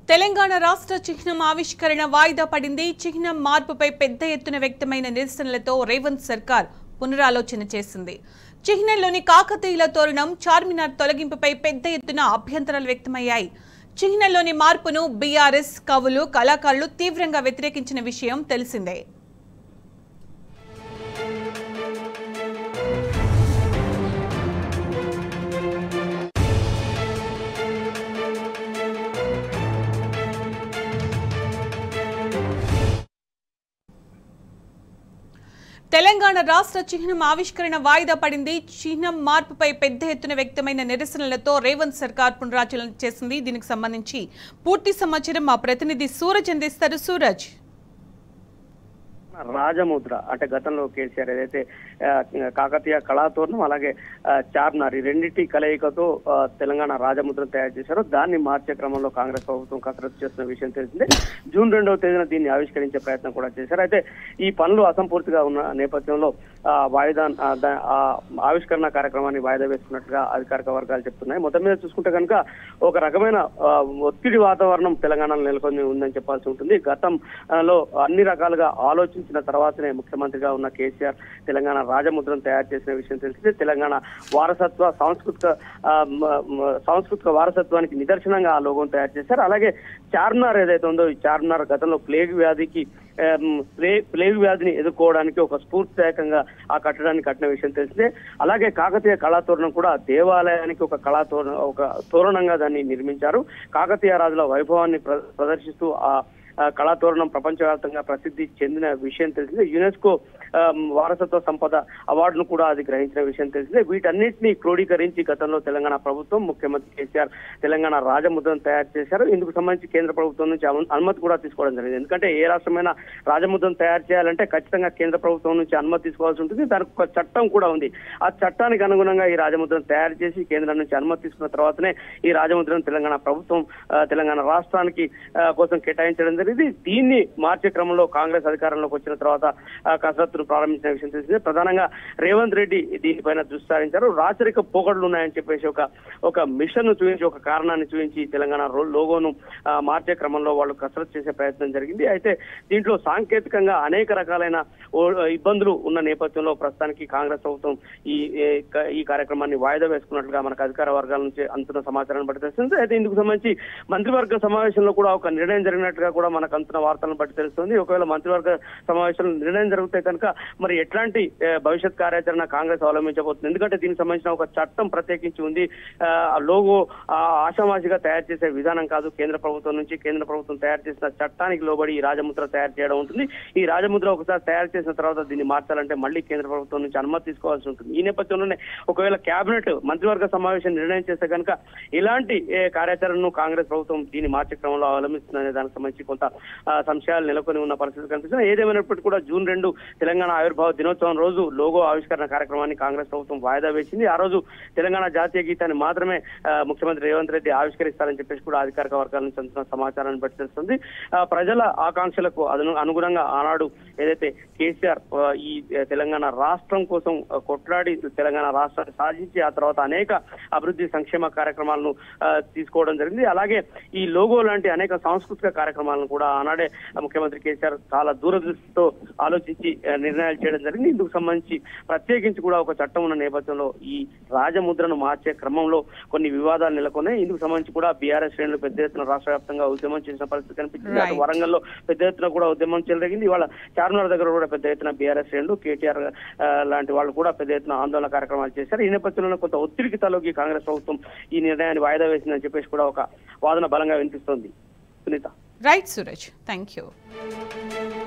తెలంగాణ రాష్ట్ర చిహ్నం ఆవిష్కరణ వాయిదా పడింది. చిహ్నం మార్పుపై పెద్ద ఎత్తున వ్యక్తమైన నిరసనలతో రేవంత్ సర్కార్ పునరాలోచన చేసింది. చిహ్నంలోని కాకతీయుల తోరణం, చార్మినార్ తొలగింపుపై పెద్ద ఎత్తున అభ్యంతరాలు వ్యక్తమయ్యాయి. చిహ్నంలోని మార్పును బీఆర్ఎస్, కవులు, కళాకారులు తీవ్రంగా వ్యతిరేకించిన విషయం తెలిసిందే. తెలంగాణ రాష్ట్ర చిహ్నం ఆవిష్కరణ వాయిదా పడింది. చిహ్నం మార్పుపై పెద్ద ఎత్తున వ్యక్తమైన నిరసనలతో రేవంత్ సర్కార్ పునరాలోచన చేసింది. దీనికి సంబంధించి పూర్తి సమాచారం మా ప్రతినిధి సూరజ్ అందిస్తారు. సూరజ్, రాజముద్ర అంటే గతంలో కేసీఆర్ ఏదైతే కాకతీయ కళాతోరణం అలాగే చార్మినార్ ఈ రెండింటి కలయికతో తెలంగాణ రాజముద్రను తయారు చేశారో దాన్ని మార్చే క్రమంలో కాంగ్రెస్ ప్రభుత్వం కసరత్తు చేస్తున్న విషయం తెలిసిందే. జూన్ 2వ తేదీన దీన్ని ఆవిష్కరించే ప్రయత్నం కూడా చేశారు. అయితే ఈ పనులు అసంపూర్తిగా ఉన్న నేపథ్యంలో వాయిదా ఆవిష్కరణ కార్యక్రమాన్ని వాయిదా వేసుకున్నట్టుగా అధికారిక వర్గాలు చెప్తున్నాయి. మొత్తం మీద చూసుకుంటే కనుక ఒక రకమైన ఒత్తిడి వాతావరణం తెలంగాణలో నెలకొని ఉందని చెప్పాల్సి ఉంటుంది. గతంలో అన్ని రకాలుగా ఆలోచించిన తర్వాతనే ముఖ్యమంత్రిగా ఉన్న కేసీఆర్ తెలంగాణ రాజముద్రను తయారు చేసిన విషయం తెలిసిందే. తెలంగాణ వారసత్వ సాంస్కృతిక వారసత్వానికి నిదర్శనంగా ఆ లోగోను తయారు చేశారు. అలాగే చార్మినార్ ఏదైతే ఉందో ఈ చార్మినార్ గతంలో ప్లేగ్ వ్యాధిని ఎదుర్కోవడానికి ఒక స్ఫూర్తిదాయకంగా ఆ కట్టడాన్ని కట్టిన విషయం తెలిసిందే. అలాగే కాకతీయ కళాతోరణం కూడా దేవాలయానికి ఒక తోరణంగా దాన్ని నిర్మించారు. కాకతీయ రాజుల వైభవాన్ని ప్రదర్శిస్తూ ఆ కళాతోరణం ప్రపంచవ్యాప్తంగా ప్రసిద్ధి చెందిన విషయం తెలిసిందే. యునెస్కో వారసత్వ సంపద అవార్డును కూడా అది గ్రహించిన విషయం తెలిసిందే. వీటన్నిటిని క్రోడీకరించి గతంలో తెలంగాణ ప్రభుత్వం ముఖ్యమంత్రి కేసీఆర్ తెలంగాణ రాజముద్రను తయారు చేశారు. ఇందుకు సంబంధించి కేంద్ర ప్రభుత్వం నుంచి అనుమతి కూడా తీసుకోవడం జరిగింది. ఎందుకంటే ఏ రాష్ట్రమైనా రాజముద్రను తయారు చేయాలంటే ఖచ్చితంగా కేంద్ర ప్రభుత్వం నుంచి అనుమతి తీసుకోవాల్సి ఉంటుంది. దానికి ఒక చట్టం కూడా ఉంది. ఆ చట్టానికి అనుగుణంగా ఈ రాజముద్రను తయారు చేసి కేంద్రం నుంచి అనుమతి తీసుకున్న తర్వాతనే ఈ రాజముద్రను తెలంగాణ ప్రభుత్వం తెలంగాణ రాష్ట్రానికి కోసం కేటాయించడం జరిగింది. దీన్ని మార్చే క్రమంలో కాంగ్రెస్ అధికారంలోకి వచ్చిన తర్వాత కసరత్తును ప్రారంభించిన విషయం తెలిసిందే. ప్రధానంగా రేవంత్ రెడ్డి దీనిపైన దృష్టి సారించారు. రాచరిక పోకడలు ఉన్నాయని చెప్పేసి ఒక మిషన్ ను చూపించి ఒక కారణాన్ని చూపించి తెలంగాణ లోగోను మార్చే క్రమంలో వాళ్ళు కసరత్తు చేసే ప్రయత్నం జరిగింది. అయితే దీంట్లో సాంకేతికంగా అనేక రకాలైన ఇబ్బందులు ఉన్న నేపథ్యంలో ప్రస్తుతానికి కాంగ్రెస్ ప్రభుత్వం ఈ కార్యక్రమాన్ని వాయిదా వేసుకున్నట్లుగా మనకు అధికార వర్గాల నుంచి అందుతున్న సమాచారాన్ని బట్టి తెలుస్తుంది. అయితే ఇందుకు సంబంధించి మంత్రివర్గ సమావేశంలో కూడా ఒక నిర్ణయం జరిగినట్లుగా కూడా మనకు అందుతున్న వార్తలను బట్టి తెలుస్తుంది. ఒకవేళ మంత్రివర్గ సమావేశంలో నిర్ణయం జరిగితే కనుక మరి ఎట్లాంటి భవిష్యత్ కార్యాచరణ కాంగ్రెస్ అవలంబించబోతుంది. ఎందుకంటే దీనికి సంబంధించిన ఒక చట్టం ప్రత్యేకించి ఉంది. లోగో ఆషామాషిగా తయారు చేసే విధానం కాదు. కేంద్ర ప్రభుత్వం తయారు చేసిన చట్టానికి లోబడి ఈ రాజముద్ర తయారు చేయడం ఉంటుంది. ఈ రాజముద్ర ఒకసారి తయారు చేసిన తర్వాత దీన్ని మార్చాలంటే మళ్ళీ కేంద్ర ప్రభుత్వం నుంచి అనుమతి తీసుకోవాల్సి ఉంటుంది. ఈ నేపథ్యంలోనే ఒకవేళ కేబినెట్ మంత్రివర్గ సమావేశం నిర్ణయం చేస్తే కనుక ఇలాంటి కార్యాచరణను కాంగ్రెస్ ప్రభుత్వం దీన్ని మార్చే క్రమంలో అవలంబిస్తుందనే దానికి సంబంధించి కొంత సంశయాలు నెలకొని ఉన్న పరిస్థితి కనిపిస్తుంది. ఏదేమైనప్పటికీ కూడా జూన్ 2 తెలంగాణ ఆవిర్భావ దినోత్సవం రోజు లోగో ఆవిష్కరణ కార్యక్రమాన్ని కాంగ్రెస్ ప్రభుత్వం వాయిదా వేసింది. ఆ రోజు తెలంగాణ జాతీయ గీతాన్ని మాత్రమే ముఖ్యమంత్రి రేవంత్ రెడ్డి ఆవిష్కరిస్తారని చెప్పేసి కూడా అధికారిక వర్గాల నుంచి అందుతున్న సమాచారాన్ని బట్టి తెలుస్తుంది. ప్రజల ఆకాంక్షలకు అనుగుణంగా ఆనాడు ఏదైతే కేసీఆర్ ఈ తెలంగాణ రాష్ట్రం కోసం కొట్లాడి తెలంగాణ రాష్ట్రాన్ని సాధించి ఆ తర్వాత అనేక అభివృద్ధి సంక్షేమ కార్యక్రమాలను తీసుకోవడం జరిగింది. అలాగే ఈ లోగో లాంటి అనేక సాంస్కృతిక కార్యక్రమాలను కూడా ఆనాడే ముఖ్యమంత్రి కేసీఆర్ చాలా దూరదృష్టితో ఆలోచించి నిర్ణయాలు చేయడం జరిగింది. ఇందుకు సంబంధించి ప్రత్యేకించి కూడా ఒక చట్టం ఉన్న నేపథ్యంలో ఈ రాజముద్రను మార్చే క్రమంలో కొన్ని వివాదాలు నెలకొన్నాయి. ఇందుకు సంబంధించి కూడా బీఆర్ఎస్ శ్రేణులు పెద్ద ఎత్తున రాష్ట్ర వ్యాప్తంగా ఉద్యమం చేసిన పరిస్థితి కనిపించింది. అటు వరంగల్లో పెద్ద ఎత్తున కూడా ఉద్యమం చెలరేగింది. ఇవాళ చార్మినార్ దగ్గర కూడా పెద్ద ఎత్తున బీఆర్ఎస్ శ్రేణులు, కేటీఆర్ లాంటి వాళ్ళు కూడా పెద్ద ఎత్తున ఆందోళన కార్యక్రమాలు చేశారు. ఈ నేపథ్యంలో కొంత ఒత్తిడికి తలొగ్గి కాంగ్రెస్ ప్రభుత్వం ఈ నిర్ణయాన్ని వాయిదా వేసిందని చెప్పేసి కూడా ఒక వాదన బలంగా వినిపిస్తోంది. Sunitha. Right Suraj, thank you.